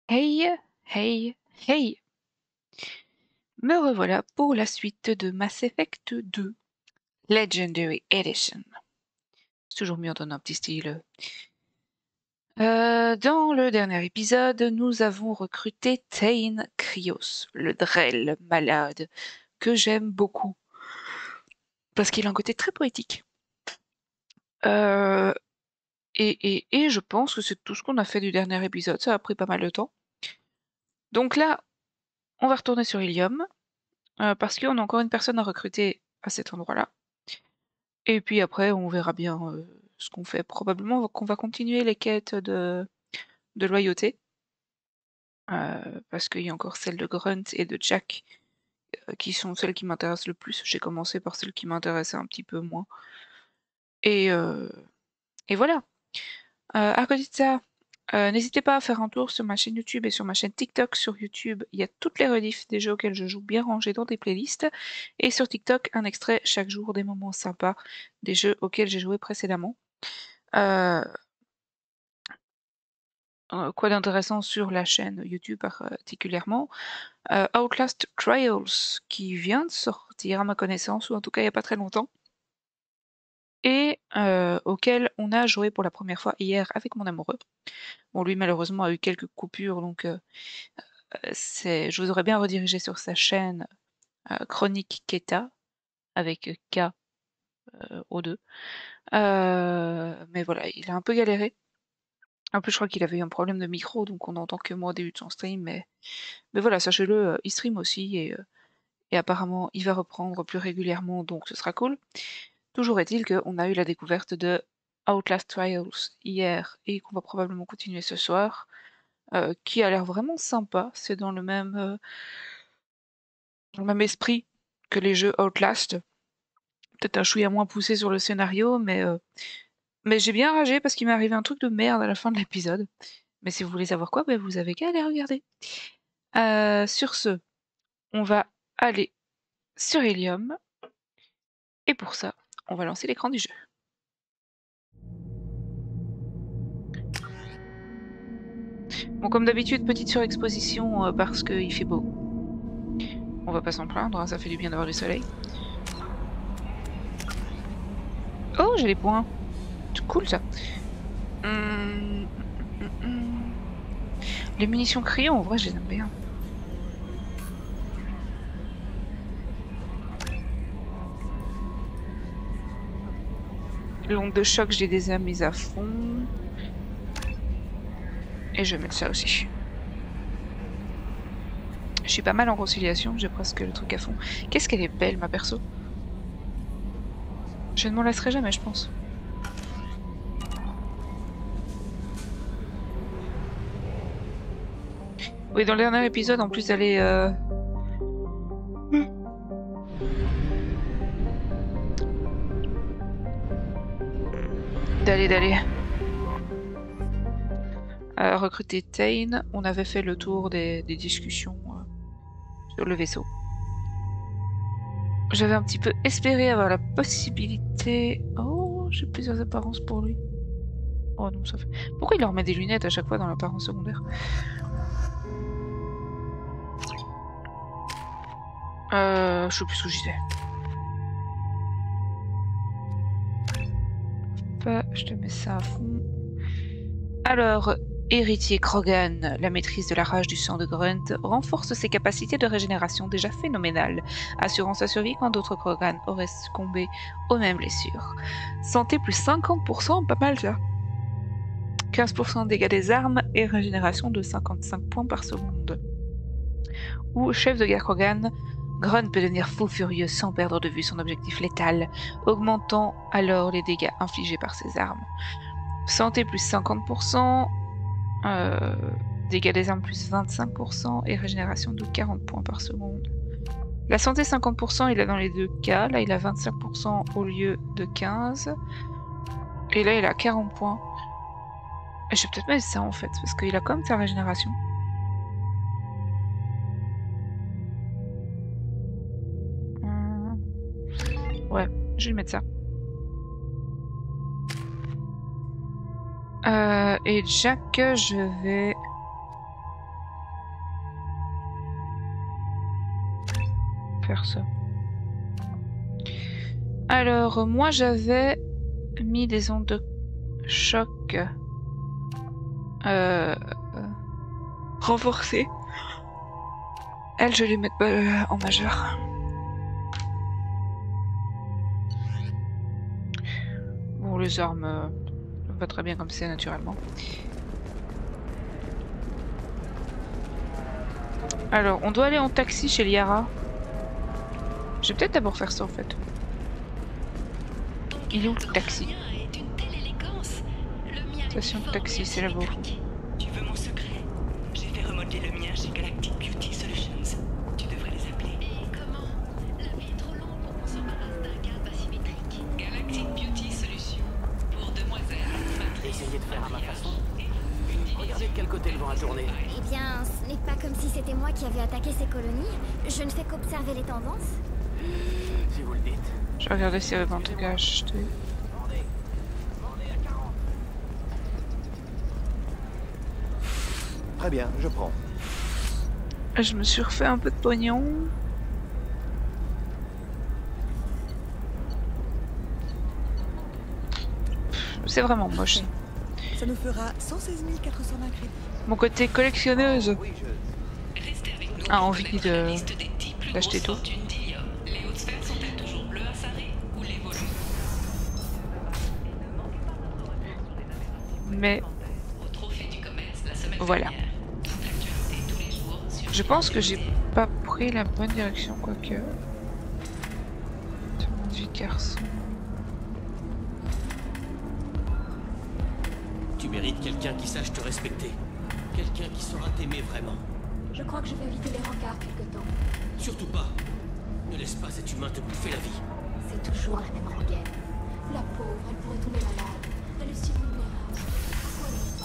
Hey, hey, hey! Me revoilà pour la suite de Mass Effect 2 Legendary Edition. C'est toujours mieux dans un petit style. Dans le dernier épisode, nous avons recruté Thane Krios, le Drell malade, que j'aime beaucoup, parce qu'il a un côté très poétique. Euh, et je pense que c'est tout ce qu'on a fait du dernier épisode, ça a pris pas mal de temps. Donc là, on va retourner sur Ilium, parce qu'on a encore une personne à recruter à cet endroit-là. Et puis après, on verra bien ce qu'on fait. Probablement qu'on va continuer les quêtes de loyauté, parce qu'il y a encore celles de Grunt et de Jack qui sont celles qui m'intéressent le plus. J'ai commencé par celles qui m'intéressaient un petit peu moins. Et, euh, et voilà. À côté de ça, n'hésitez pas à faire un tour sur ma chaîne YouTube et sur ma chaîne TikTok. Sur YouTube, il y a toutes les rediffs des jeux auxquels je joue bien rangés dans des playlists. Et sur TikTok, un extrait chaque jour des moments sympas des jeux auxquels j'ai joué précédemment. Euh, Quoi d'intéressant sur la chaîne YouTube particulièrement, Outlast Trials qui vient de sortir à ma connaissance, ou en tout cas il n'y a pas très longtemps, et auquel on a joué pour la première fois hier avec mon amoureux. Bon, lui malheureusement a eu quelques coupures, donc je vous aurais bien redirigé sur sa chaîne Chronique Keta, avec K au 2. Mais voilà, il a un peu galéré. En plus, je crois qu'il avait eu un problème de micro, donc on n'entend que moi au début de son stream, mais voilà, sachez-le, il stream aussi, et apparemment il va reprendre plus régulièrement, donc ce sera cool. Toujours est-il qu'on a eu la découverte de Outlast Trials hier, et qu'on va probablement continuer ce soir, qui a l'air vraiment sympa. C'est dans le même esprit que les jeux Outlast. Peut-être un chouïa moins poussé sur le scénario, mais j'ai bien ragé parce qu'il m'est arrivé un truc de merde à la fin de l'épisode. Mais si vous voulez savoir quoi, ben vous avez qu'à aller regarder. Sur ce, on va aller sur Helium, et pour ça, on va lancer l'écran du jeu. Bon, comme d'habitude, petite surexposition parce qu'il fait beau. On va pas s'en plaindre, hein, ça fait du bien d'avoir du soleil. Oh, j'ai les points. C'est cool ça. Les munitions crayons, en vrai, je les aime bien. L'onde de choc, j'ai des mises à fond. Et je vais mettre ça aussi. Je suis pas mal en conciliation, j'ai presque le truc à fond. Qu'est-ce qu'elle est belle, ma perso. Je ne m'en lasserai jamais, je pense. Oui, dans le dernier épisode, en plus d'aller... d'aller recruter Thane, on avait fait le tour des discussions sur le vaisseau. J'avais un petit peu espéré avoir la possibilité... Oh, j'ai plusieurs apparences pour lui. Oh non, ça fait... Pourquoi il leur met des lunettes à chaque fois dans l'apparence secondaire? Je sais plus où j'étais. Je te mets ça à fond. Alors, héritier Krogan, la maîtrise de la rage du sang de Grunt, renforce ses capacités de régénération déjà phénoménales, assurant sa survie quand d'autres Krogan auraient succombé aux mêmes blessures. Santé plus 50%, pas mal ça. 15% de dégâts des armes et régénération de 55 points par seconde. Ou chef de guerre Krogan, Grunt peut devenir fou furieux sans perdre de vue son objectif létal, augmentant alors les dégâts infligés par ses armes. Santé plus 50%, dégâts des armes plus 25% et régénération de 40 points par seconde. La santé 50%, il a dans les deux cas. Là, il a 25% au lieu de 15. Et là, il a 40 points. Je vais peut-être mettre ça en fait, parce qu'il a quand même sa régénération. Ouais, je vais lui mettre ça. Et Jack, je vais... faire ça. Alors, moi j'avais mis des ondes de choc renforcées. Elle, je vais les mettre en majeur. Bon, les armes va très bien comme c'est naturellement. Alors, on doit aller en taxi chez Liara. Je vais peut-être d'abord faire ça en fait. Il est où le taxi? Station de taxi, c'est là-bas. Tu veux mon secret? J'ai fait remodeler le mien chez Galactic Beauty Solutions. Tu devrais les appeler. Et comment? La vie est trop longue pour qu'on s'embarrasse d'un câble asymétrique. Galactic Beauty Solutions. Pour demoiselles. Essayez de faire à ma façon. Regardez de quel côté le vent a tourné. Eh bien, ce n'est pas comme si c'était moi qui avais attaqué ces colonies. Je ne fais qu'observer les tendances. Si vous le dites. Je vais regarder s'il y avait un truc à acheter. Très bien, je prends. Je me suis refait un peu de pognon. C'est vraiment moche. Ça nous fera 116 420 crédits. Mon côté collectionneuse Restez avec nous. a envie de Liste des 10 plus d'acheter grosses tout. fortunes d'Ilium. Les hautes sphères sont-elles toujours bleues à Sarré ou les volumes? Mais Au trophée du commerce la semaine voilà. dernière. Toute l'actualité tous les jours sur Je pense que j'ai pas pris la bonne direction, quoique. Du garçon. Tu mérites quelqu'un qui sache te respecter. Quelqu'un qui saura t'aimer vraiment. Je crois que je vais éviter les rencarts quelque temps. Surtout pas. Ne laisse pas cet humain te bouffer la vie. C'est toujours la même rengaine. La pauvre, elle pourrait tomber malade. Elle est si vulnérable. Pourquoi ne pas?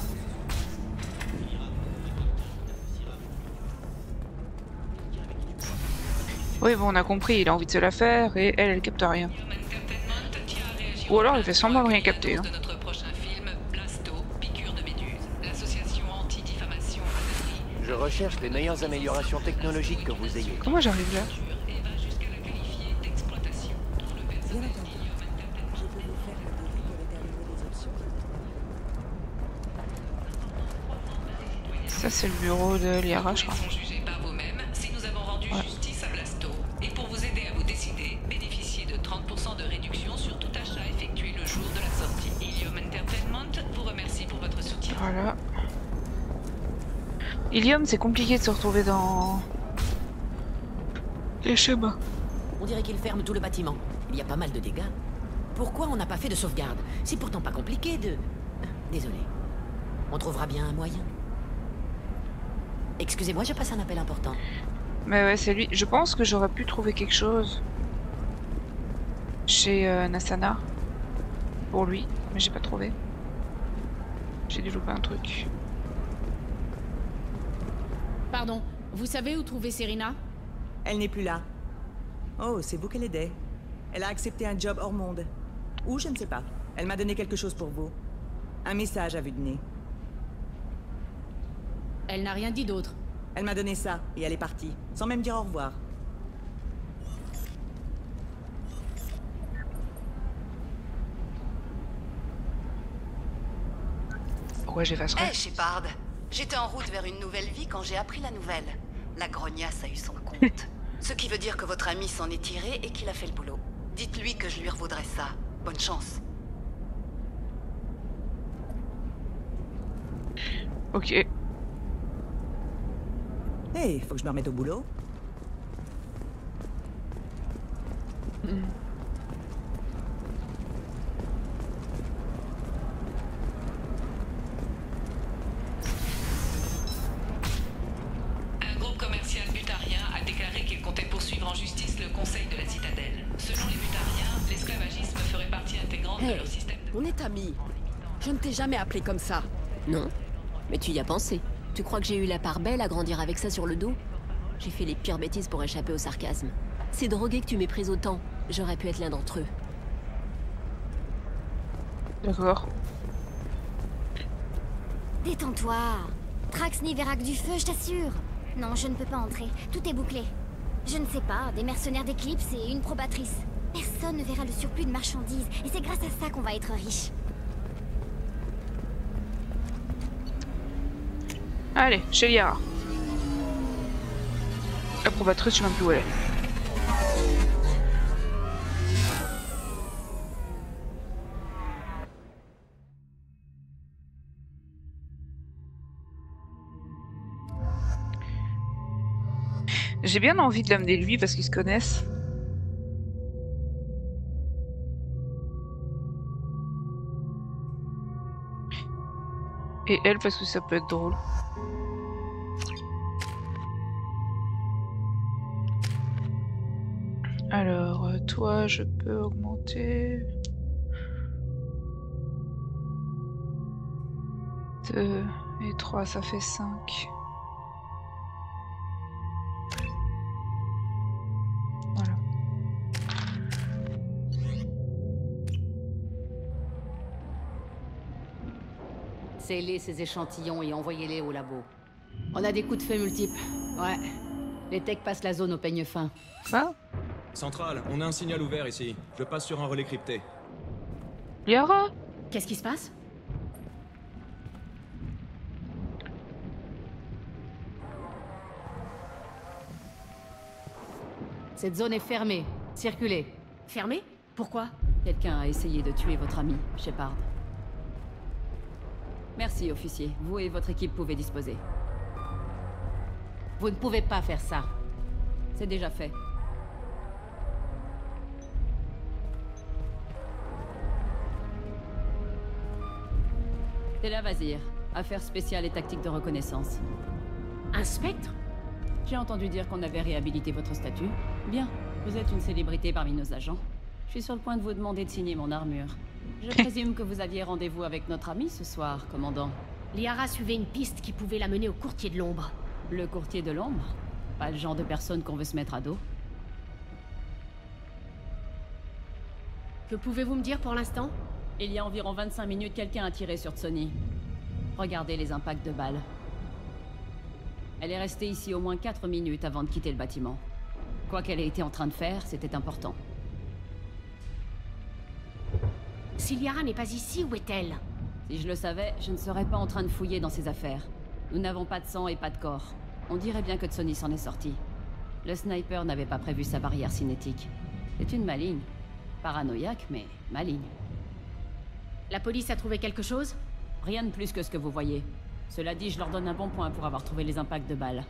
Oui, bon, on a compris, il a envie de se la faire et elle capte rien. Ou alors il fait semblant de rien capter. Hein. De notre prochain film, Blasto, piqûre de méduse. L'association anti-diffamation Je recherche les meilleures améliorations technologiques que vous ayez. Comment j'arrive là? et va jusqu'à la qualifier d'exploitation. Tout le Bien personnel entendu. d'Ilium Entertainment. Je peux vous faire un devis pour le dernier des options. Ça, c'est le bureau de Liara, je crois. Sont jugés par vous-même si nous avons rendu Ouais. justice à Blasto. Et pour vous aider à vous décider, bénéficiez de 30% de réduction sur tout achat effectué le jour de la sortie. Ilium Entertainment vous remercie pour votre soutien. Voilà. Ilium, c'est compliqué de se retrouver dans les chemins. On dirait qu'il ferme tout le bâtiment. Il y a pas mal de dégâts. Pourquoi on n'a pas fait de sauvegarde? C'est pourtant pas compliqué de... Désolé. On trouvera bien un moyen. Excusez-moi, je passe un appel important. Mais ouais, c'est lui. Je pense que j'aurais pu trouver quelque chose chez Nasana pour lui, mais j'ai pas trouvé. J'ai dû louper un truc. Pardon, vous savez où trouver Serena? Elle n'est plus là. Oh, c'est vous qu'elle aidait. Elle a accepté un job hors monde. Ou je ne sais pas. Elle m'a donné quelque chose pour vous. Un message à vue de nez. Elle n'a rien dit d'autre. Elle m'a donné ça et elle est partie, sans même dire au revoir. Pourquoi j'effacerais? Hé, Shepard, j'étais en route vers une nouvelle vie quand j'ai appris la nouvelle. La grognasse a eu son compte. Ce qui veut dire que votre ami s'en est tiré et qu'il a fait le boulot. Dites-lui que je lui revaudrai ça. Bonne chance. Ok. Hé, faut que je me remette au boulot. Un groupe commercial butarien a déclaré qu'il comptait poursuivre en justice le conseil de la citadelle. Selon les butariens, l'esclavagisme ferait partie intégrante de Hey, leur système de... on est amis. Je ne t'ai jamais appelé comme ça. Non, mais tu y as pensé. Tu crois que j'ai eu la part belle à grandir avec ça sur le dos? J'ai fait les pires bêtises pour échapper au sarcasme. C'est drogué que tu méprises autant. J'aurais pu être l'un d'entre eux. D'accord. Détends-toi. Trax n'y verra que du feu, je t'assure. Non, je ne peux pas entrer. Tout est bouclé. Je ne sais pas, des mercenaires d'Eclipse et une probatrice. Personne ne verra le surplus de marchandises, et c'est grâce à ça qu'on va être riche. Allez, chez Liara. La probatrice, je sais même plus où elle est. J'ai bien envie de l'amener lui parce qu'ils se connaissent. Et elle parce que ça peut être drôle. Alors, toi, je peux augmenter... 2 et 3, ça fait 5. Voilà. Scellez ces échantillons et envoyez-les au labo. On a des coups de feu multiples. Ouais. Les techs passent la zone au peigne fin. Ah. Centrale, on a un signal ouvert ici. Je passe sur un relais crypté. Liara? Qu'est-ce qui se passe? Cette zone est fermée. Circulez. Fermée? Pourquoi? Quelqu'un a essayé de tuer votre ami, Shepard. Merci, officier. Vous et votre équipe pouvez disposer. Vous ne pouvez pas faire ça. C'est déjà fait. C'est la Vazir. Affaires spéciales et tactiques de reconnaissance. Un spectre? J'ai entendu dire qu'on avait réhabilité votre statut. Bien, vous êtes une célébrité parmi nos agents. Je suis sur le point de vous demander de signer mon armure. Je présume que vous aviez rendez-vous avec notre ami ce soir, commandant. Liara suivait une piste qui pouvait la mener au courtier de l'ombre. Le courtier de l'ombre? Pas le genre de personne qu'on veut se mettre à dos. Que pouvez-vous me dire pour l'instant? Il y a environ 25 minutes, quelqu'un a tiré sur Tsoni. Regardez les impacts de balles. Elle est restée ici au moins 4 minutes avant de quitter le bâtiment. Quoi qu'elle ait été en train de faire, c'était important. Si Liara n'est pas ici, où est-elle? Si je le savais, je ne serais pas en train de fouiller dans ses affaires. Nous n'avons pas de sang et pas de corps. On dirait bien que Tsoni s'en est sorti. Le sniper n'avait pas prévu sa barrière cinétique. C'est une maligne. Paranoïaque, mais maligne. La police a trouvé quelque chose? Rien de plus que ce que vous voyez. Cela dit, je leur donne un bon point pour avoir trouvé les impacts de balles.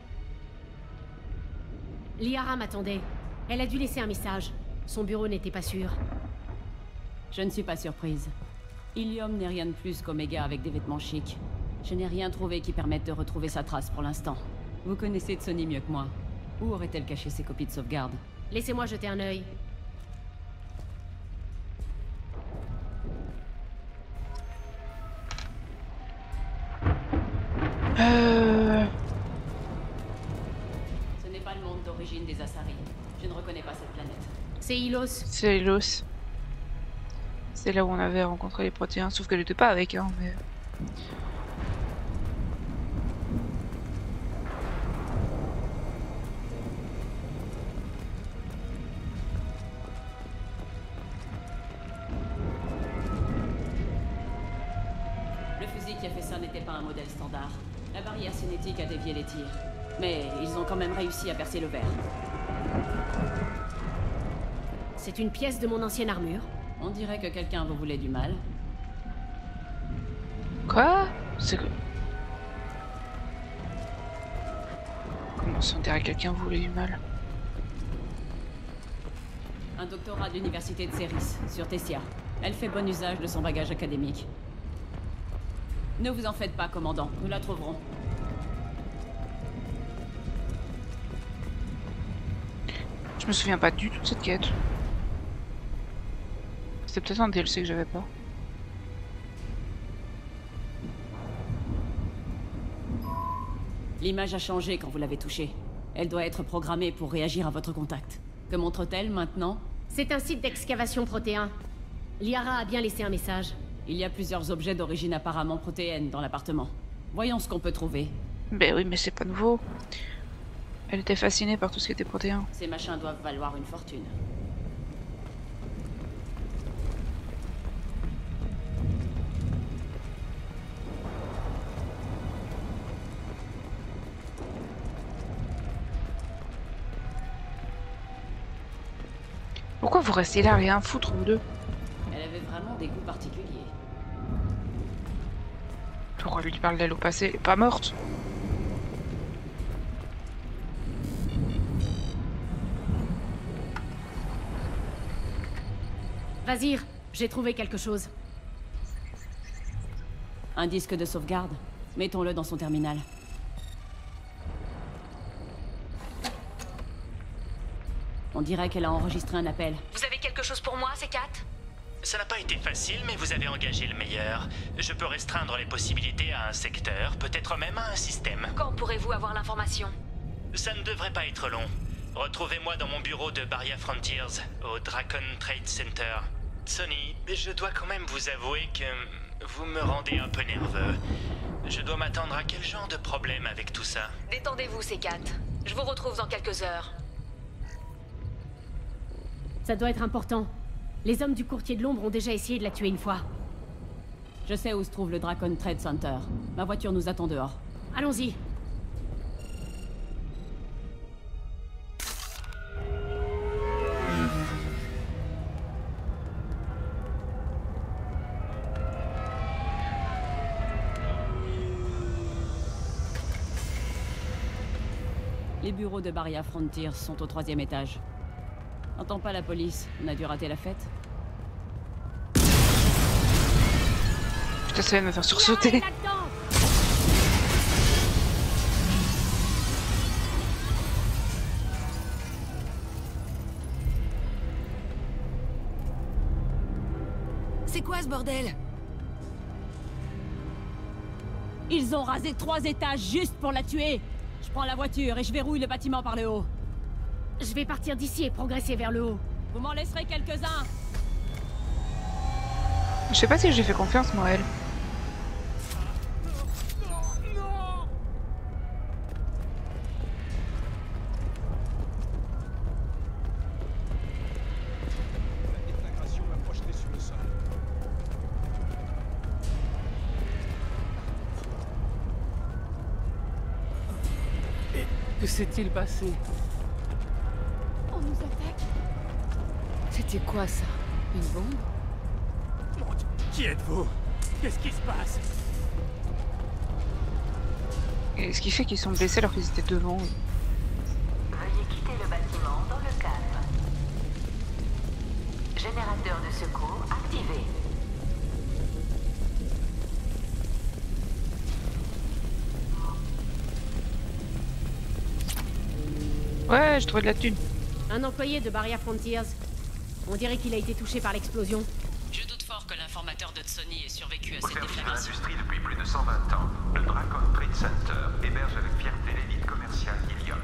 Liara m'attendait. Elle a dû laisser un message. Son bureau n'était pas sûr. Je ne suis pas surprise. Ilium n'est rien de plus qu'Omega avec des vêtements chics. Je n'ai rien trouvé qui permette de retrouver sa trace pour l'instant. Vous connaissez Tsoni mieux que moi. Où aurait-elle caché ses copies de sauvegarde? Laissez-moi jeter un œil. Ce n'est pas le monde d'origine des Asari. Je ne reconnais pas cette planète. C'est Ilos. C'est Ilos. C'est là où on avait rencontré les Protéins, sauf qu'elle n'était pas avec, hein, mais... Le fusil qui a fait ça n'était pas un modèle standard. La barrière cinétique a dévié les tirs. Mais ils ont quand même réussi à percer le verre. C'est une pièce de mon ancienne armure. On dirait que quelqu'un vous voulait du mal. Quoi? C'est que... Comment ça, on dirait que quelqu'un voulait du mal? Un doctorat de l'université de Ceris, sur Tessia. Elle fait bon usage de son bagage académique. Ne vous en faites pas, commandant. Nous la trouverons. Je me souviens pas du tout de cette quête. C'était peut-être un DLC que j'avais pas. L'image a changé quand vous l'avez touchée. Elle doit être programmée pour réagir à votre contact. Que montre-t-elle maintenant? C'est un site d'excavation protéin. Liara a bien laissé un message. Il y a plusieurs objets d'origine apparemment protéenne dans l'appartement. Voyons ce qu'on peut trouver. Ben oui, mais c'est pas nouveau. Elle était fascinée par tout ce qui était protéin. Ces machins doivent valoir une fortune. Pourquoi vous restez là, rien foutre, vous deux? Elle avait vraiment des goûts particuliers. Pourquoi lui parle d'elle au passé? Elle est pas morte. Vas-y, j'ai trouvé quelque chose. Un disque de sauvegarde. Mettons-le dans son terminal. On dirait qu'elle a enregistré un appel. Vous avez quelque chose pour moi, C4? Ça n'a pas été facile, mais vous avez engagé le meilleur. Je peux restreindre les possibilités à un secteur, peut-être même à un système. Quand pourrez-vous avoir l'information? Ça ne devrait pas être long. Retrouvez-moi dans mon bureau de Barria Frontiers, au Dracon Trade Center. Sonny, je dois quand même vous avouer que vous me rendez un peu nerveux. Je dois m'attendre à quel genre de problème avec tout ça? Détendez-vous, C4. Je vous retrouve dans quelques heures. Ça doit être important. Les hommes du courtier de l'ombre ont déjà essayé de la tuer une fois. Je sais où se trouve le Dracon Trade Center. Ma voiture nous attend dehors. Allons-y. Les bureaux de Barria Frontiers sont au 3e étage. N'entends pas la police, on a dû rater la fête. Putain, ça va me faire sursauter. C'est quoi ce bordel? Ils ont rasé 3 étages juste pour la tuer. Je prends la voiture et je verrouille le bâtiment par le haut. Je vais partir d'ici et progresser vers le haut. Vous m'en laisserez quelques-uns. Je sais pas si j'ai fait confiance, moi, à elle. Que s'est-il passé? On nous attaque. C'était quoi ça? Une bombe? Mon Dieu, qui êtes-vous? Qu'est-ce qui se passe? Et ce qui fait qu'ils sont blessés alors qu'ils étaient devant. Veuillez quitter le bâtiment dans le calme. Générateur de secours activé. Ouais, j'ai trouvé de la thune. Un employé de Barria Frontiers. On dirait qu'il a été touché par l'explosion. Je doute fort que l'informateur de Sony ait survécu à Au cette service de déflagration. l'industrie depuis plus de 120 ans, le Dracon Trade Center héberge avec fierté l'élite commerciale d'Ilion.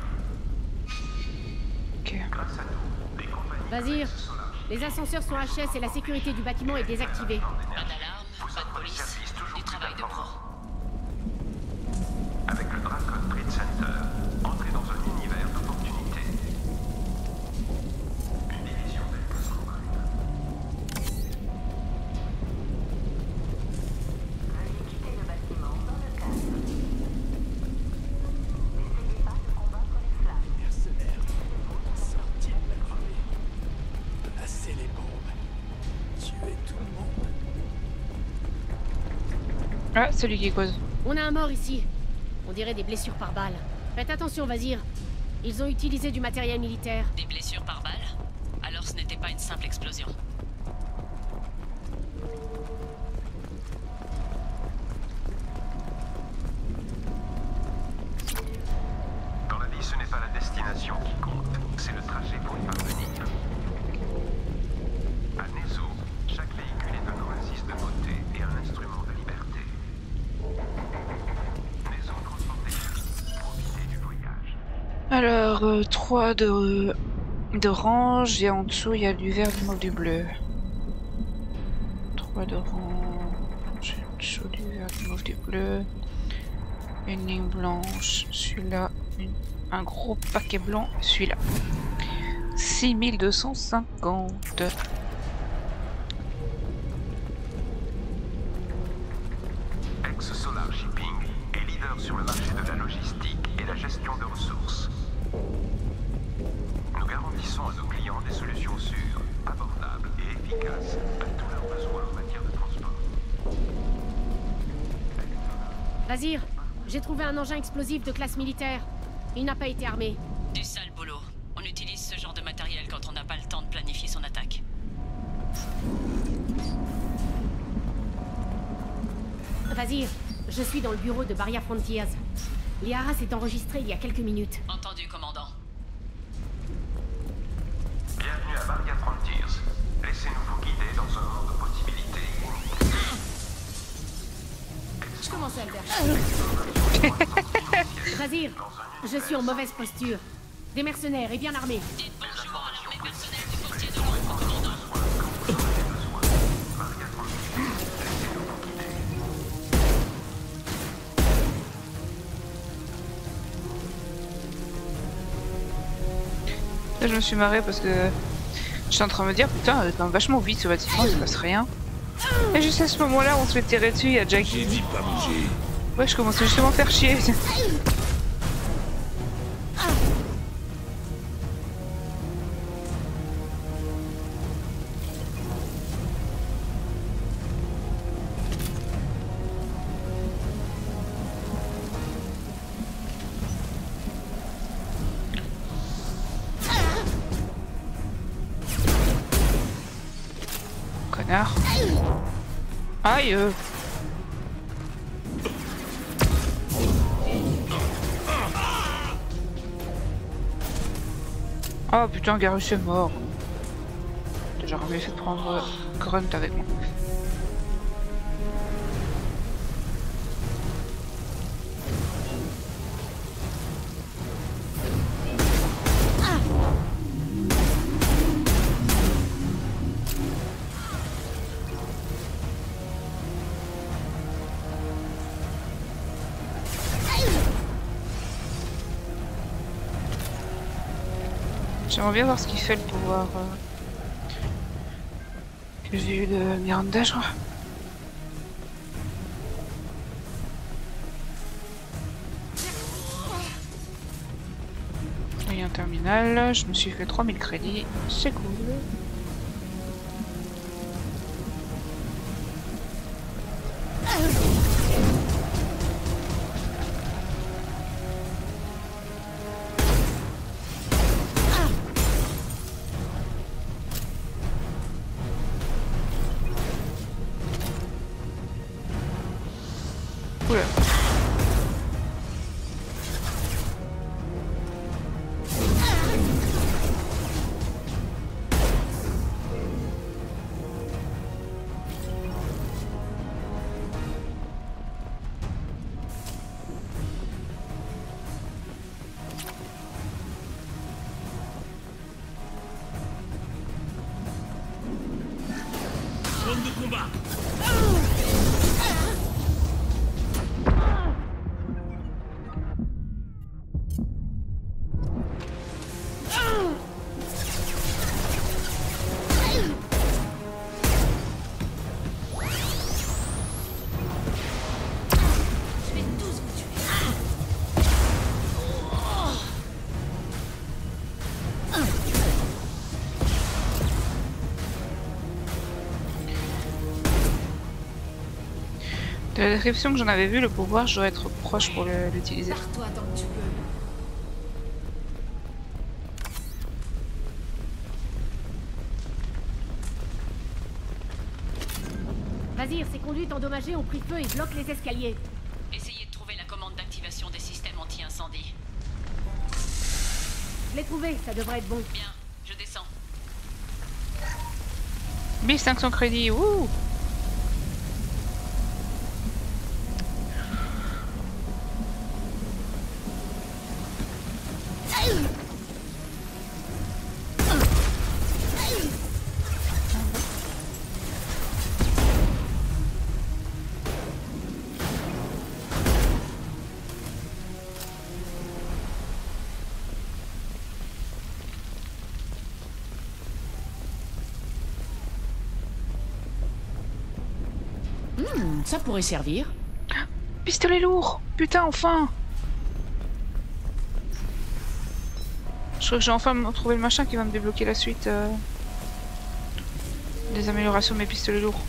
Grâce à nous, des compagnies... Vas-y. Les ascenseurs sont HS et la sécurité du bâtiment est désactivée. Pas d'alarme, pas de police, du travail de pro. Avec le Dracon Trade Center, entrez dans un univers d'opportunités. Une division d'Elpos Combine. Veuillez quitter le bâtiment dans le calme. N'essayez pas de combattre les flammes. Mercenaires, sortis de la grenouille. Placez les bombes. Tuez tout le monde. Ah, celui qui cause. On a un mort ici. On dirait des blessures par balle. Faites attention, Vazir. Ils ont utilisé du matériel militaire. Des blessures par balle? Alors ce n'était pas une simple explosion. Dans la vie, ce n'est pas la destination qui compte, c'est le trajet pour y parvenir. À Nezo, chaque véhicule est un oasis de beauté et un instrument de liberté. Nezo Transportation, profitez du voyage. Alors, 3 d'orange et en dessous il y a du vert, du mauve, du bleu. 3 d'orange et en dessous du vert, du mauve, du bleu. Une ligne blanche, celui-là, un gros paquet blanc, celui-là. 6250. Ex-Solar Shipping est leader sur le marché de la logistique et la gestion de ressources. Nous garantissons à nos clients des solutions sûres, abordables et efficaces à tous leurs besoins en matière de transport. Vazir, j'ai trouvé un engin explosif de classe militaire. Il n'a pas été armé. Du sale boulot. On utilise ce genre de matériel quand on n'a pas le temps de planifier son attaque. Vazir, je suis dans le bureau de Barria Frontiers. Liara s'est enregistrée il y a quelques minutes. Entendu, commandant. Bienvenue à Barria Frontiers. Laissez-nous vous guider dans un monde de possibilités. Je commence à le faire. Vazir, je suis en mauvaise posture. Des mercenaires et bien armés. Dites bonjour à l'armée personnelle du portier de l'ombre, commandant. Là, je me suis marrée parce que j'étais en train de me dire putain, elle est quand même vachement vite ce bâtiment, il se passe rien. Et juste à ce moment-là, on se fait tirer dessus, il y a Jack qui dit pas bouger. Ouais, je commençais justement à faire chier. Connard. Aïe. Oh putain, Garus est mort. J'aurais mieux fait prendre Grunt avec moi. J'aimerais bien voir ce qu'il fait le pouvoir que j'ai eu de Miranda, je crois. Il y a un terminal, je me suis fait 3000 crédits, c'est cool. Oula. Zone de combat. De la description que j'en avais vu, le pouvoir, je dois être proche pour l'utiliser. Pars-toi tant que tu peux. Vazir, ces conduites endommagées ont pris feu et bloquent les escaliers. Essayez de trouver la commande d'activation des systèmes anti-incendie. Je l'ai trouvé, ça devrait être bon. Bien, je descends. 1500 crédits, wouh! Ça pourrait servir. Pistolet lourd. Putain, enfin. Je crois que j'ai enfin trouvé le machin qui va me débloquer la suite des améliorations de mes pistolets lourds.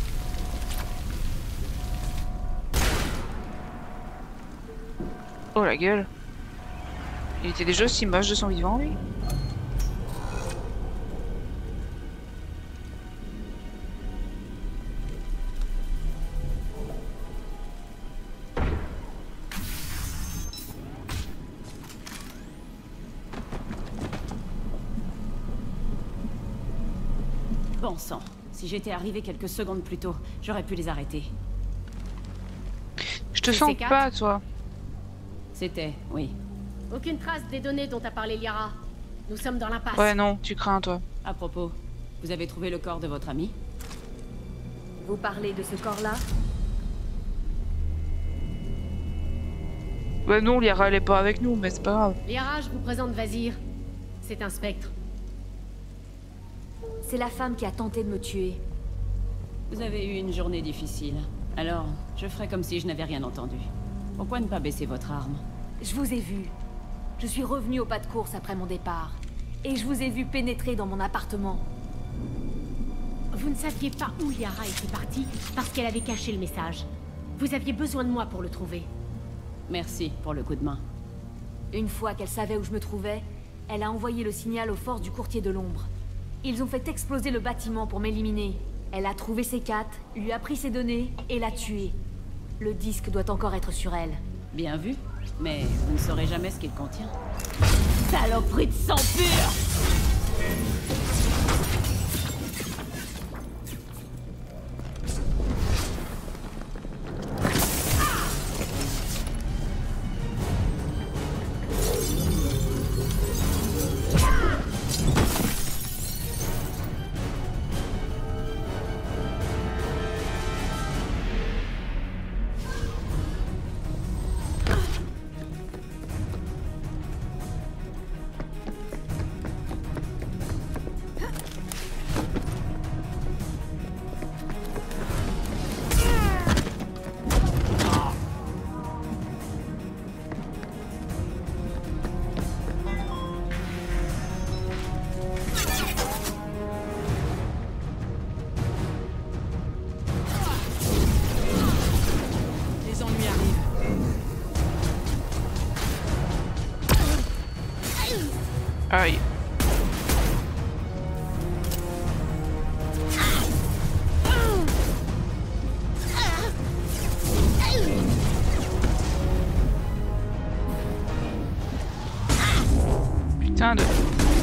Oh la gueule. Il était déjà aussi moche de son vivant, lui. Bon sang, si j'étais arrivé quelques secondes plus tôt, j'aurais pu les arrêter. Je te sens pas, toi. C'était, oui. Aucune trace des données dont a parlé Liara. Nous sommes dans l'impasse. Ouais, non, tu crains, toi. À propos, vous avez trouvé le corps de votre ami? Vous parlez de ce corps-là? Ouais, non, Liara, elle est pas avec nous, mais c'est pas grave. Liara, je vous présente Vazir. C'est un spectre. C'est la femme qui a tenté de me tuer. Vous avez eu une journée difficile. Alors, je ferai comme si je n'avais rien entendu. Pourquoi ne pas baisser votre arme? Je vous ai vu. Je suis revenu au pas de course après mon départ. Et je vous ai vu pénétrer dans mon appartement. Vous ne saviez pas où Liara était partie parce qu'elle avait caché le message. Vous aviez besoin de moi pour le trouver. Merci pour le coup de main. Une fois qu'elle savait où je me trouvais, elle a envoyé le signal aux forces du courtier de l'ombre. Ils ont fait exploser le bâtiment pour m'éliminer. Elle a trouvé ses Cat, lui a pris ses données et l'a tué. Le disque doit encore être sur elle. Bien vu, mais vous ne saurez jamais ce qu'il contient. Saloperie de sang pur! Aïe. Putain de...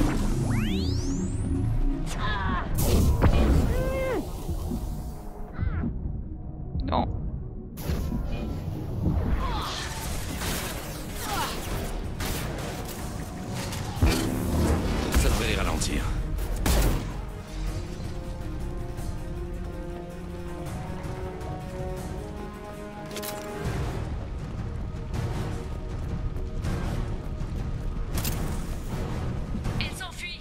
Non. Ça devrait les ralentir. Elle s'enfuit.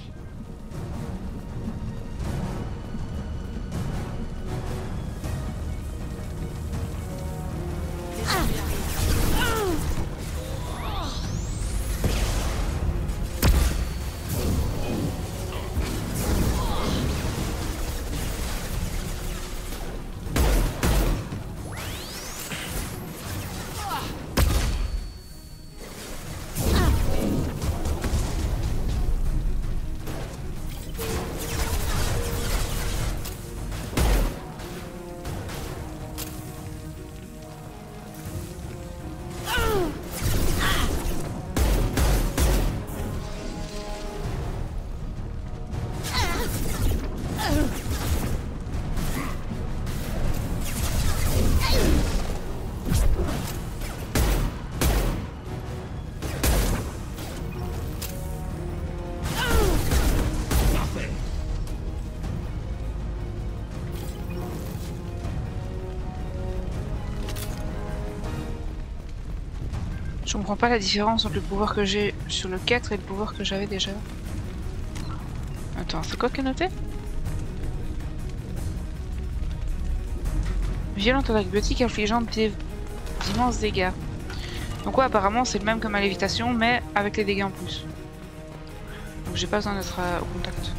Je comprends pas la différence entre le pouvoir que j'ai sur le 4 et le pouvoir que j'avais déjà. Attends, c'est quoi qui est noté? Violente attaque biotique infligeant d'immenses dégâts. Donc ouais, apparemment c'est le même que ma lévitation, mais avec les dégâts en plus. Donc j'ai pas besoin d'être au contact.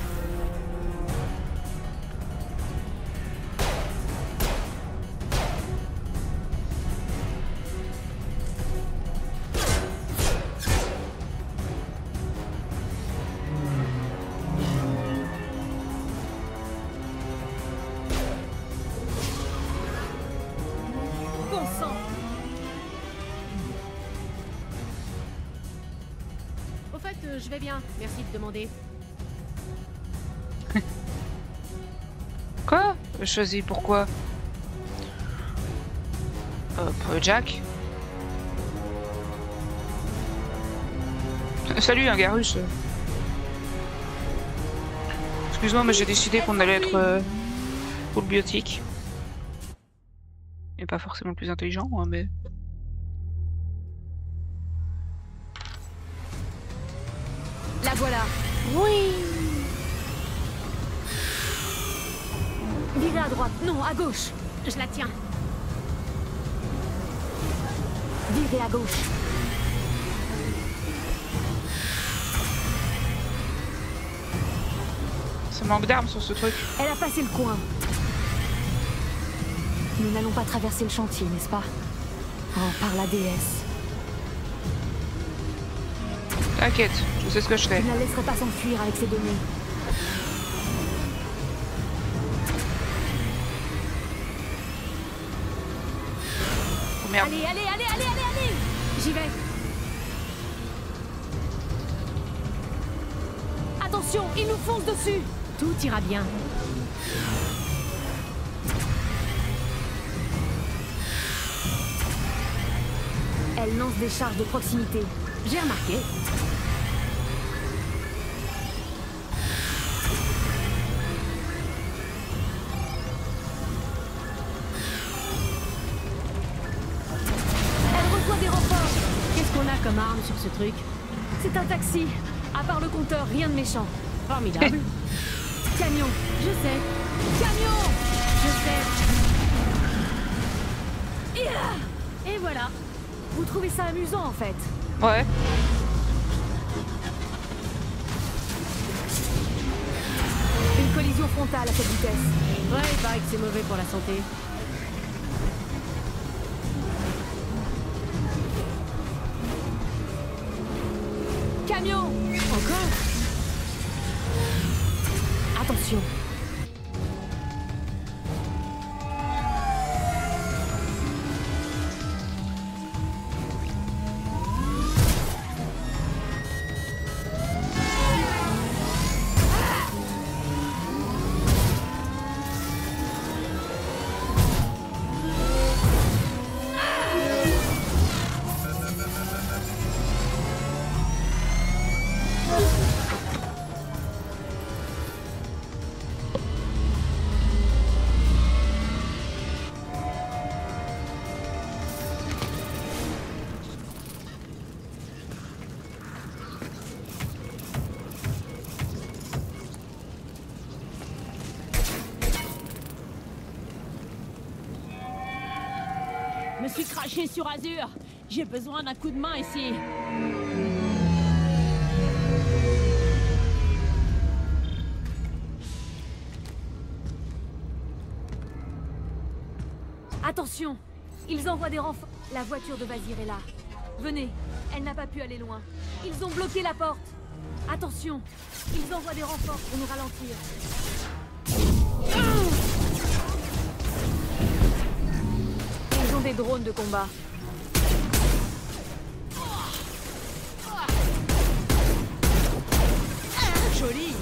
Je vais bien, merci de demander. Quoi? Choisi pourquoi? Jack. Salut, un Garus. Excuse-moi, mais j'ai décidé qu'on allait être full biotique. Et pas forcément le plus intelligent, hein, mais... La voilà. Oui. Virez à droite. Non, à gauche. Je la tiens. Virez à gauche. Ça manque d'armes sur ce truc. Elle a passé le coin. Nous n'allons pas traverser le chantier, n'est-ce pas? Oh, par la déesse. T'inquiète, je sais ce que je fais. Je ne la laisserai pas s'enfuir avec ces données. Oh merde. Allez, allez, allez, allez, allez, allez! J'y vais. Attention, il nous fonce dessus. Tout ira bien. Elle lance des charges de proximité. J'ai remarqué. Elle reçoit des renforts. Qu'est-ce qu'on a comme arme sur ce truc? C'est un taxi. À part le compteur, rien de méchant. Formidable. Camion, je sais. Camion, je sais. Et voilà. Vous trouvez ça amusant en fait? Ouais. Une collision frontale à cette vitesse. Ouais, il paraît que c'est mauvais pour la santé. Camion! Encore? Attention. Je me suis craché sur Azur. J'ai besoin d'un coup de main ici. Attention! Ils envoient des renforts. La voiture de Vazir est là. Venez, elle n'a pas pu aller loin. Ils ont bloqué la porte. Attention! Ils envoient des renforts pour nous ralentir. Ils ont des drones de combat. Joli!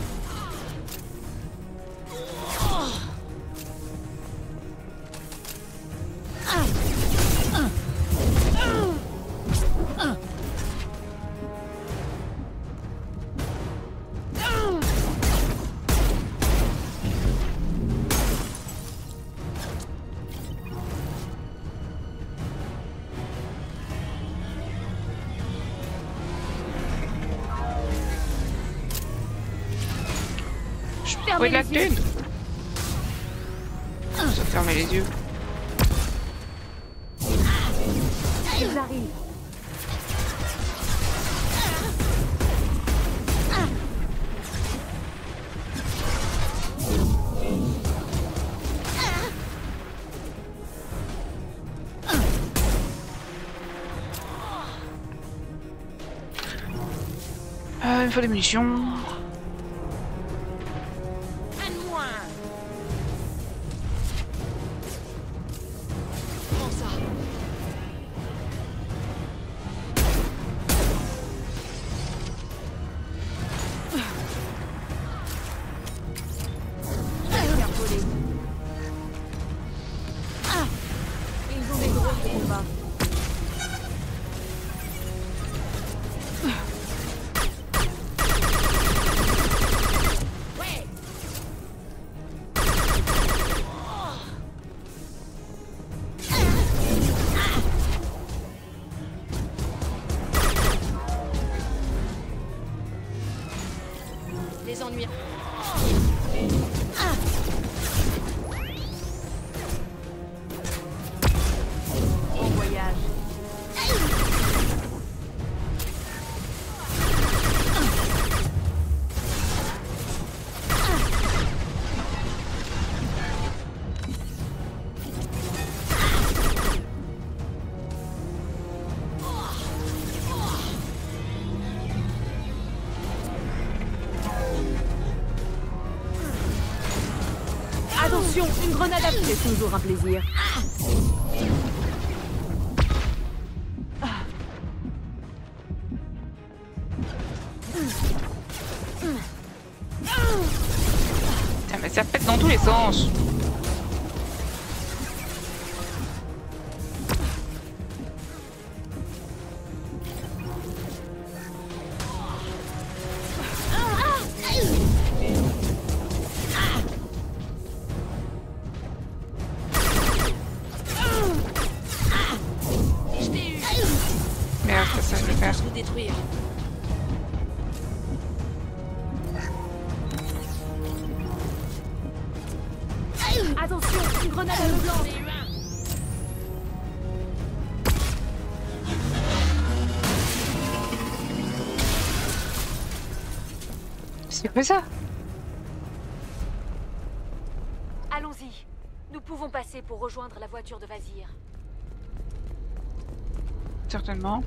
Oui, de la thune. Ça fermer les yeux. Ils arrivent. Il me faut des munitions. Ils ont des drones de combat. Les ennuis. Bon voyage. Attention, une grenade à pied, c'est toujours un plaisir. Putain, mais ça pète dans tous les sens. Merde, ça je vais faire. Vous détruire. Attention, une grenade à l'eau blanche. C'est quoi ça? Allons-y. Nous pouvons passer pour rejoindre la voiture de Vazir. Certainement.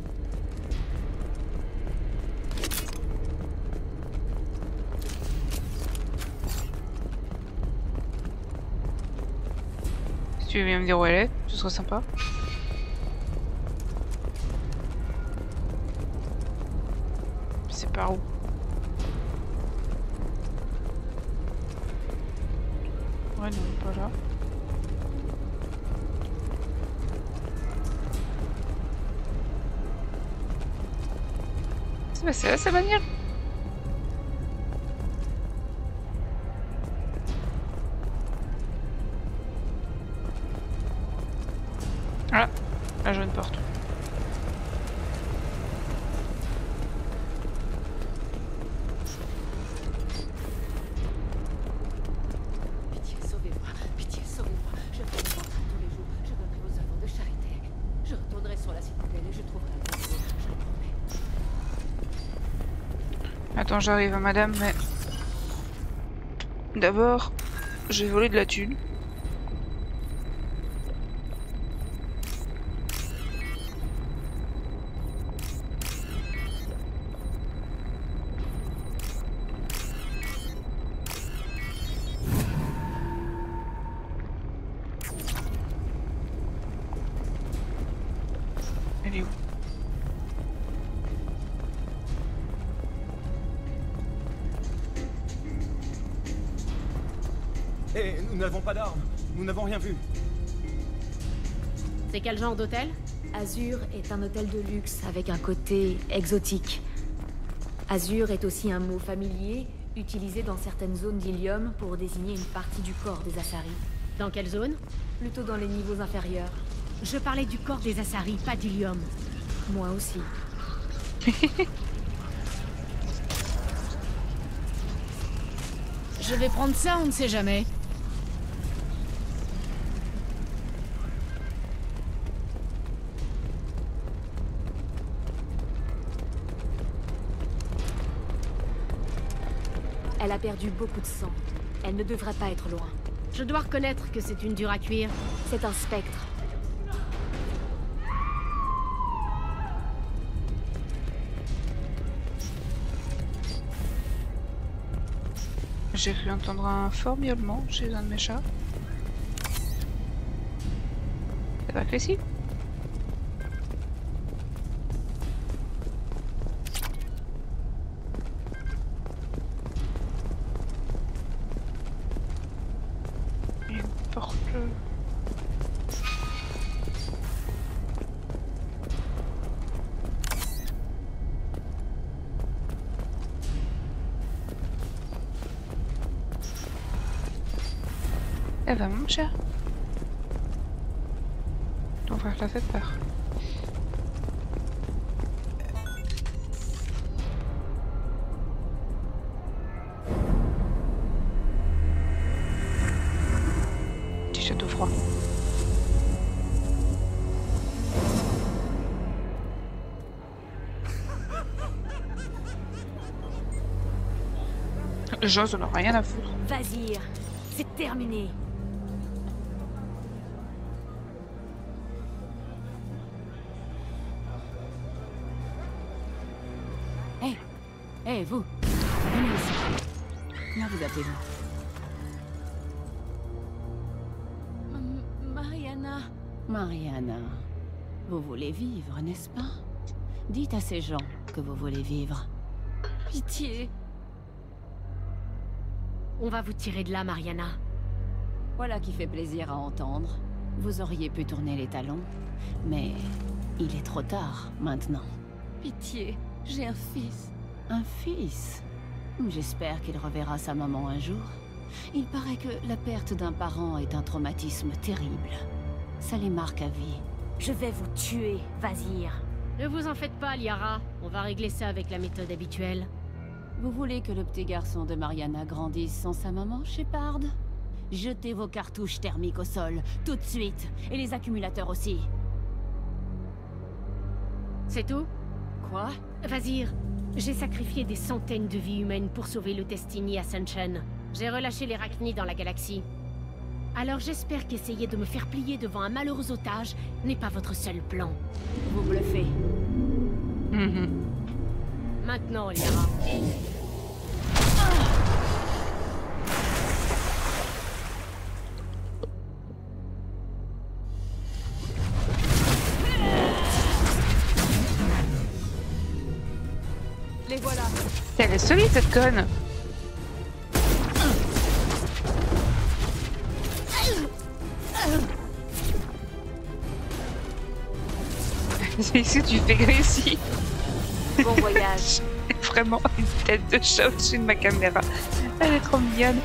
Si tu veux bien me dire où elle est, ce serait sympa. C'est par où? Ouais, non, pas là. C'est là sa bagnole. Ah, la jeune porte. Pitié, sauvez-moi. Pitié, sauvez-moi. Je fais le ventre tous les jours. Je donnerai aux œuvres de charité. Je retournerai sur la citadelle et je trouverai un boulot. Je le promets. Attends, j'arrive à madame, mais... D'abord, j'ai volé de la thune. Elle est où? Eh, nous n'avons pas d'armes. Nous n'avons rien vu. C'est quel genre d'hôtel? Azur est un hôtel de luxe avec un côté exotique. Azur est aussi un mot familier utilisé dans certaines zones d'Ilium pour désigner une partie du corps des Asari. Dans quelle zone? Plutôt dans les niveaux inférieurs. Je parlais du corps des Asari, pas d'Ilium. Moi aussi. Je vais prendre ça, on ne sait jamais. Elle a perdu beaucoup de sang. Elle ne devrait pas être loin. Je dois reconnaître que c'est une dure à cuire. C'est un spectre. J'ai cru entendre un fort miaulement chez un de mes chats. C'est pas que si. Une porte. Eh ben mon cher. Ton frère t'a fait peur. Petit château froid. J'ose, on n'a rien à foutre. Vas-y, c'est terminé. Hé, vous! Venez ici. Comment vous appelez-vous? Mariana. Mariana. Vous voulez vivre, n'est-ce pas? Dites à ces gens que vous voulez vivre. Pitié. On va vous tirer de là, Mariana. Voilà qui fait plaisir à entendre. Vous auriez pu tourner les talons, mais il est trop tard maintenant. Pitié, j'ai un fils. Un fils? J'espère qu'il reverra sa maman un jour. Il paraît que la perte d'un parent est un traumatisme terrible. Ça les marque à vie. Je vais vous tuer, Vazir. Ne vous en faites pas, Liara. On va régler ça avec la méthode habituelle. Vous voulez que le petit garçon de Mariana grandisse sans sa maman, Shepard? Jetez vos cartouches thermiques au sol, tout de suite. Et les accumulateurs aussi. C'est tout? Quoi? Vazir, j'ai sacrifié des centaines de vies humaines pour sauver le Destiny Ascension. J'ai relâché les Rachni dans la galaxie. Alors j'espère qu'essayer de me faire plier devant un malheureux otage n'est pas votre seul plan. Vous bluffez. Maintenant, Liara. Les voilà. Elle est solide cette conne. Ici tu fais Gracie. Bon voyage. Vraiment une tête de chat au-dessus de ma caméra. Elle est trop mignonne.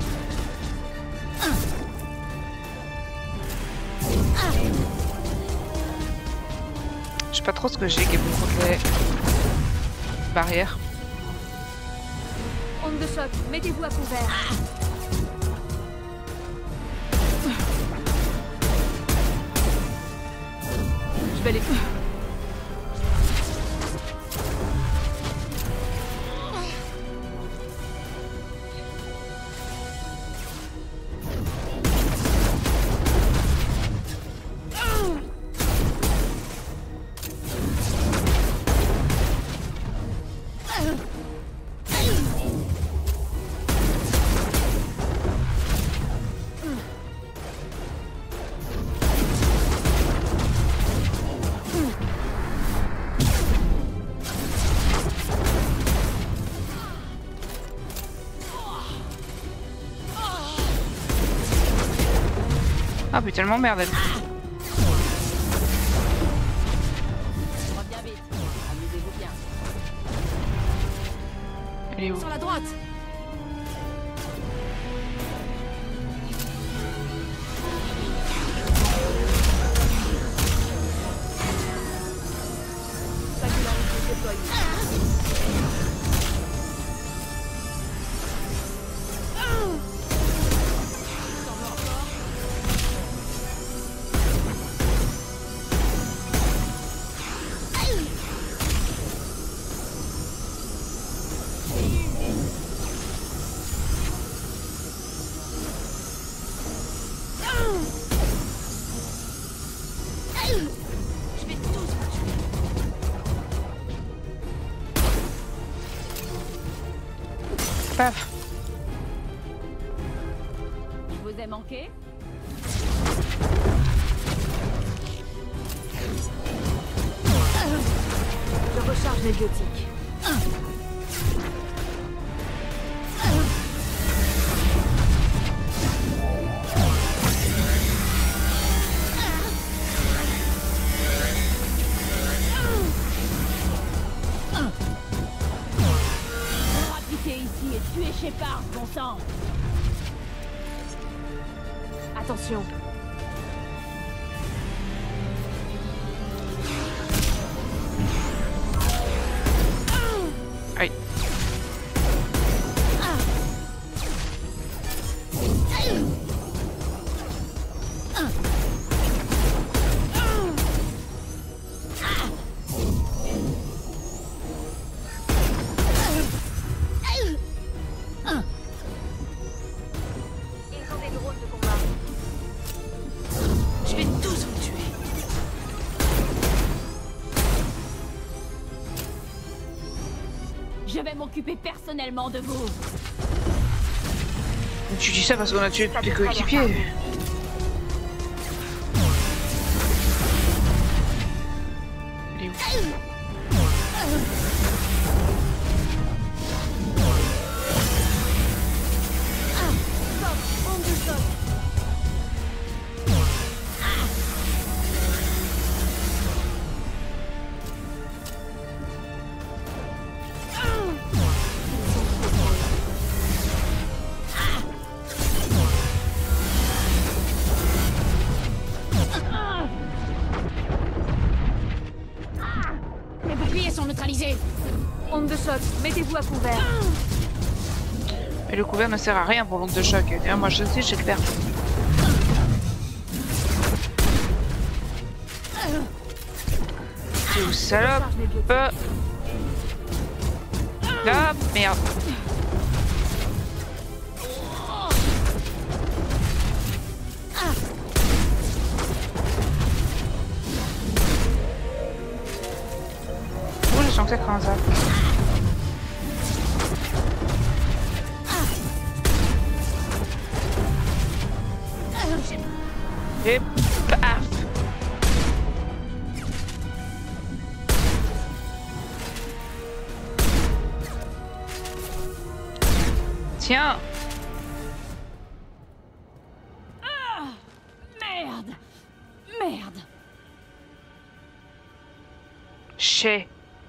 Je sais pas trop ce que j'ai qui est bon contre les barrières. Onde de choc, mettez-vous à couvert. Je vais les... Ah putain, tellement merde. Reviens vite. Amusez-vous bien. Elle est où? Sur la droite. Singularité déployée. Paf. Je vous ai manqué? Je recharge les biotiques. Ici et tuer Shepard, bon sang. Attention. Aïe. Je vais m'occuper personnellement de vous. Tu dis ça parce qu'on a tué tous tes coéquipiers. Il est où? Les boucliers sont neutralisés. Onde de choc, mettez-vous à couvert. Mais le couvert ne sert à rien pour l'onde de choc. D'ailleurs, moi je sais, j'ai le perdu. T'es où, salope? Là, merde. Oh, je sens que ça craint ça. Et paf. Tiens. Ah, merde. Merde. Chez.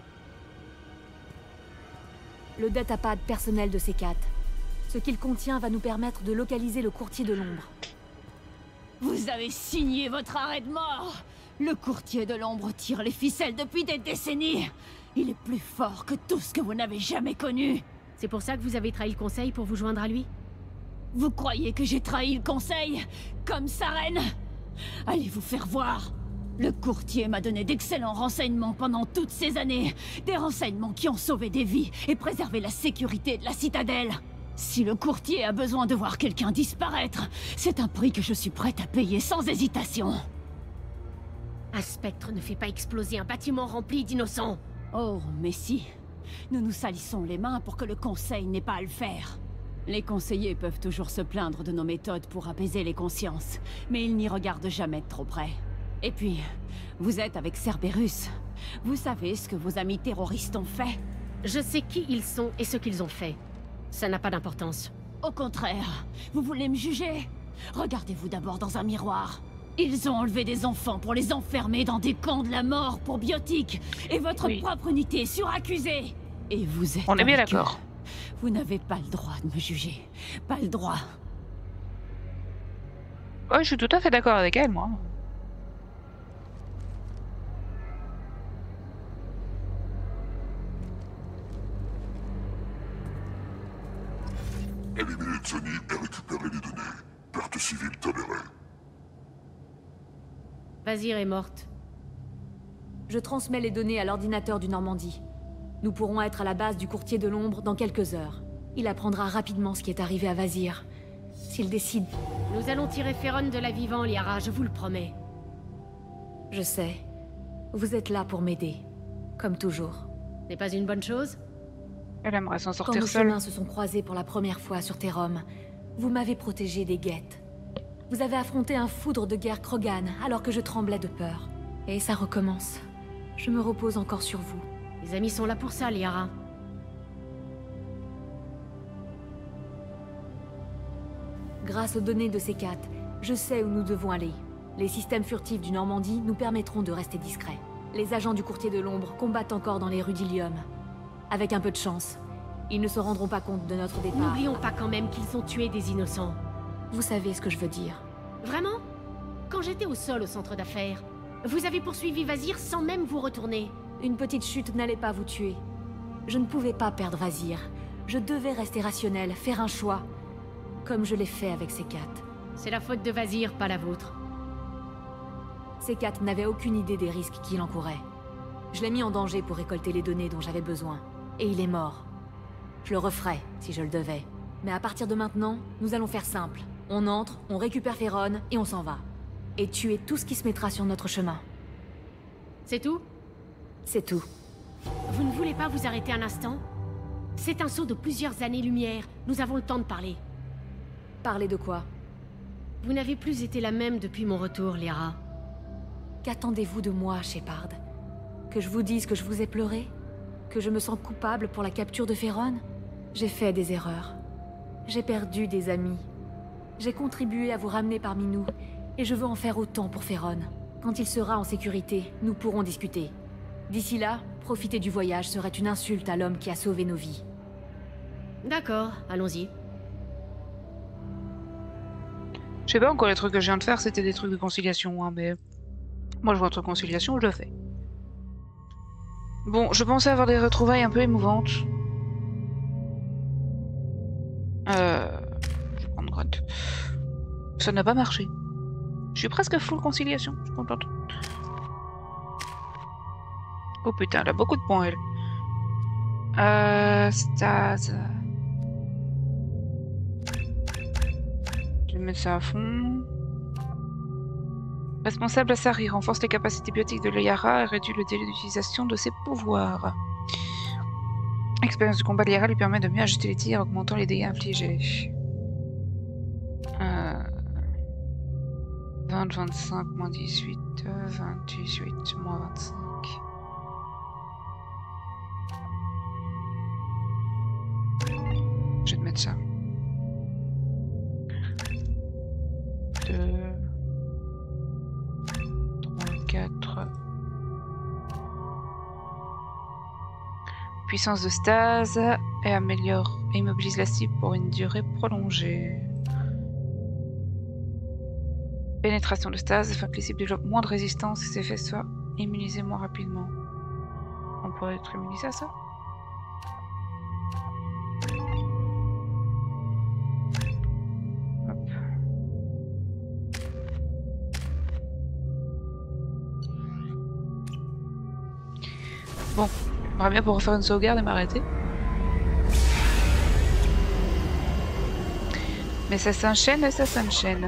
Le datapad personnel de C4. Ce qu'il contient va nous permettre de localiser le courtier de l'ombre. Vous avez signé votre arrêt de mort. Le courtier de l'ombre tire les ficelles depuis des décennies. Il est plus fort que tout ce que vous n'avez jamais connu. C'est pour ça que vous avez trahi le conseil pour vous joindre à lui? Vous croyez que j'ai trahi le conseil? Comme Saren? Allez vous faire voir. Le courtier m'a donné d'excellents renseignements pendant toutes ces années. Des renseignements qui ont sauvé des vies et préservé la sécurité de la citadelle. Si le courtier a besoin de voir quelqu'un disparaître, c'est un prix que je suis prête à payer sans hésitation. Un spectre ne fait pas exploser un bâtiment rempli d'innocents. Oh, mais si. Nous nous salissons les mains pour que le conseil n'ait pas à le faire. Les conseillers peuvent toujours se plaindre de nos méthodes pour apaiser les consciences, mais ils n'y regardent jamais de trop près. Et puis, vous êtes avec Cerberus. Vous savez ce que vos amis terroristes ont fait? Je sais qui ils sont et ce qu'ils ont fait. Ça n'a pas d'importance. Au contraire, vous voulez me juger? Regardez-vous d'abord dans un miroir. Ils ont enlevé des enfants pour les enfermer dans des camps de la mort pour biotiques. Et votre propre unité est suraccusée. Et vous êtes... On est bien avec d'accord. eux. Vous n'avez pas le droit de me juger. Pas le droit. Ouais, je suis tout à fait d'accord avec elle, moi. Éliminer Sony et récupérer les données. Perte civile tolérée. Vazir est morte. Je transmets les données à l'ordinateur du Normandie. Nous pourrons être à la base du courtier de l'ombre dans quelques heures. Il apprendra rapidement ce qui est arrivé à Vazir. S'il décide... Nous allons tirer Ferron de la vivant, Liara, je vous le promets. Je sais. Vous êtes là pour m'aider. Comme toujours. N'est pas une bonne chose? Elle aimerait s'en Quand sortir nos seule. chemins se sont croisés pour la première fois sur Terrum, vous m'avez protégé des guettes. Vous avez affronté un foudre de guerre Krogan alors que je tremblais de peur. Et ça recommence. Je me repose encore sur vous. Les amis sont là pour ça, Liara. Grâce aux données de C4, je sais où nous devons aller. Les systèmes furtifs du Normandie nous permettront de rester discrets. Les agents du courtier de l'ombre combattent encore dans les rues d'Ilium. Avec un peu de chance, ils ne se rendront pas compte de notre départ. N'oublions pas quand même qu'ils ont tué des innocents. Vous savez ce que je veux dire. Vraiment? Quand j'étais au sol au centre d'affaires, vous avez poursuivi Vazir sans même vous retourner. Une petite chute n'allait pas vous tuer. Je ne pouvais pas perdre Vazir. Je devais rester rationnel, faire un choix. Comme je l'ai fait avec C4. C'est la faute de Vazir, pas la vôtre. C4 n'avait aucune idée des risques qu'il encourait. Je l'ai mis en danger pour récolter les données dont j'avais besoin. Et il est mort. Je le referais, si je le devais. Mais à partir de maintenant, nous allons faire simple. On entre, on récupère Ferron, et on s'en va. Et tuer tout ce qui se mettra sur notre chemin. C'est tout? C'est tout. Vous ne voulez pas vous arrêter un instant? C'est un saut de plusieurs années-lumière. Nous avons le temps de parler. Parler de quoi? Vous n'avez plus été la même depuis mon retour, Liara. Qu'attendez-vous de moi, Shepard? Que je vous dise que je vous ai pleuré? Que je me sens coupable pour la capture de Ferron? J'ai fait des erreurs. J'ai perdu des amis. J'ai contribué à vous ramener parmi nous, et je veux en faire autant pour Ferron. Quand il sera en sécurité, nous pourrons discuter. D'ici là, profiter du voyage serait une insulte à l'homme qui a sauvé nos vies. D'accord, allons-y. Je sais pas encore, les trucs que je viens de faire, c'était des trucs de conciliation, hein, mais... Moi, je vois un truc de conciliation, je le fais. Bon, je pensais avoir des retrouvailles un peu émouvantes. Je vais prendre Grunt. Ça n'a pas marché. Je suis presque full conciliation, je suis contente. Oh putain, elle a beaucoup de points, elle. Stase. Je vais mettre ça à fond. Responsable à Sari, renforce les capacités biotiques de Liara et réduit le délai d'utilisation de ses pouvoirs. Expérience du combat de Liara lui permet de mieux ajuster les tirs, augmentant les dégâts infligés. 20, 25, moins 18, 28, moins 25. Je vais te mettre ça. 2... 4. Puissance de stase et améliore et immobilise la cible pour une durée prolongée. Pénétration de stase afin que les cibles développent moins de résistance et ses effets soient immunisés moins rapidement. On pourrait être immunisé à ça? Bon, j'aimerais bien pour refaire une sauvegarde et m'arrêter. Mais ça s'enchaîne et ça s'enchaîne.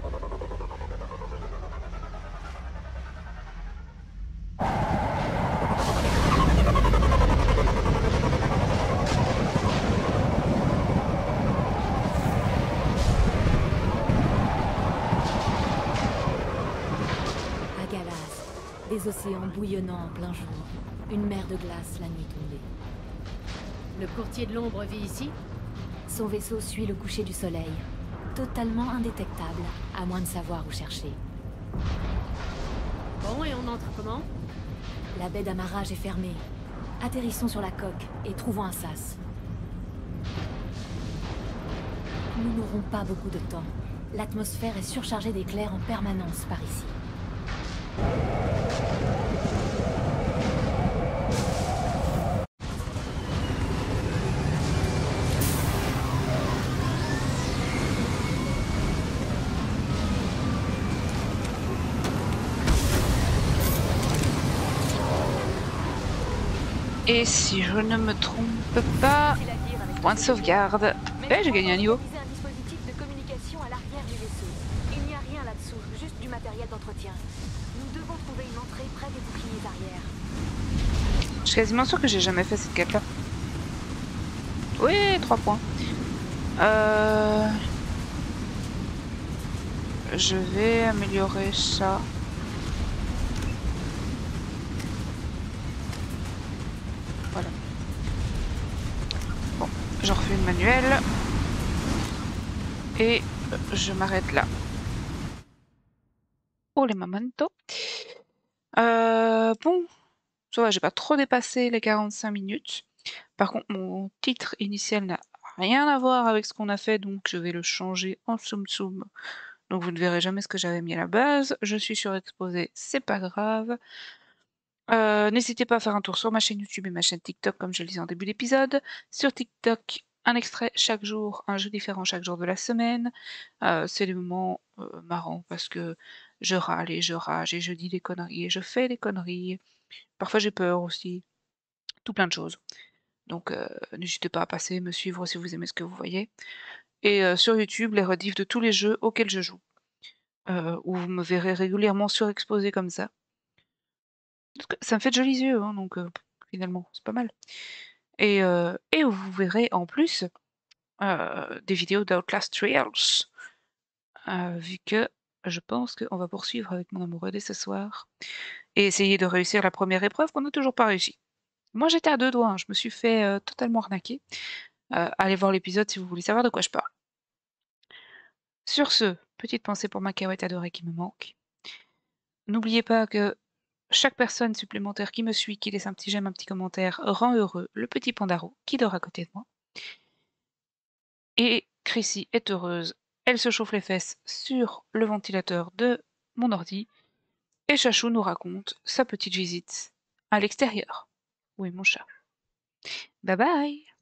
Des océans bouillonnants en plein jour. Une mer de glace la nuit tombée. Le courtier de l'ombre vit ici? Son vaisseau suit le coucher du soleil. Totalement indétectable, à moins de savoir où chercher. Bon, et on entre comment? La baie d'amarrage est fermée. Atterrissons sur la coque et trouvons un sas. Nous n'aurons pas beaucoup de temps. L'atmosphère est surchargée d'éclairs en permanence par ici. Et si je ne me trompe pas, point de sauvegarde. Eh, j'ai gagné un niveau. Un dispositif de communication à l'arrière du vaisseau. Il n'y a rien là-dessous, juste du matériel d'entretien. Nous devons trouver une entrée près des boucliers arrière. Je suis quasiment sûre que j'ai jamais fait cette quête-là. Oui, 3 points. Je vais améliorer ça. Voilà. Bon, je refais une manuelle. Et je m'arrête là. Oh les momentos. Bon, ça va, j'ai pas trop dépassé les 45 minutes. Par contre, mon titre initial n'a rien à voir avec ce qu'on a fait, donc je vais le changer en Tsum Tsum. Donc vous ne verrez jamais ce que j'avais mis à la base. Je suis surexposée, c'est pas grave. N'hésitez pas à faire un tour sur ma chaîne YouTube et ma chaîne TikTok, comme je le disais en début d'épisode. Sur TikTok, un extrait chaque jour, un jeu différent chaque jour de la semaine. C'est des moments marrants parce que je râle et je rage et je dis des conneries et je fais des conneries. Parfois j'ai peur aussi. Tout plein de choses. Donc n'hésitez pas à passer me suivre si vous aimez ce que vous voyez. Et sur YouTube, les rediffs de tous les jeux auxquels je joue. Où vous me verrez régulièrement surexposé comme ça. Parce que ça me fait de jolis yeux, hein, donc finalement, c'est pas mal. Et vous verrez en plus des vidéos d'Outlast Trials. Vu que je pense qu'on va poursuivre avec mon amoureux dès ce soir. Et essayer de réussir la première épreuve qu'on n'a toujours pas réussi. Moi j'étais à 2 doigts, hein, je me suis fait totalement arnaquer. Allez voir l'épisode si vous voulez savoir de quoi je parle. Sur ce, petite pensée pour ma Cahouette adorée qui me manque. N'oubliez pas que chaque personne supplémentaire qui me suit, qui laisse un petit j'aime, un petit commentaire, rend heureux le petit pandaro qui dort à côté de moi. Et Chrissy est heureuse, elle se chauffe les fesses sur le ventilateur de mon ordi. Et Chachou nous raconte sa petite visite à l'extérieur. Oui, mon chat. Bye bye!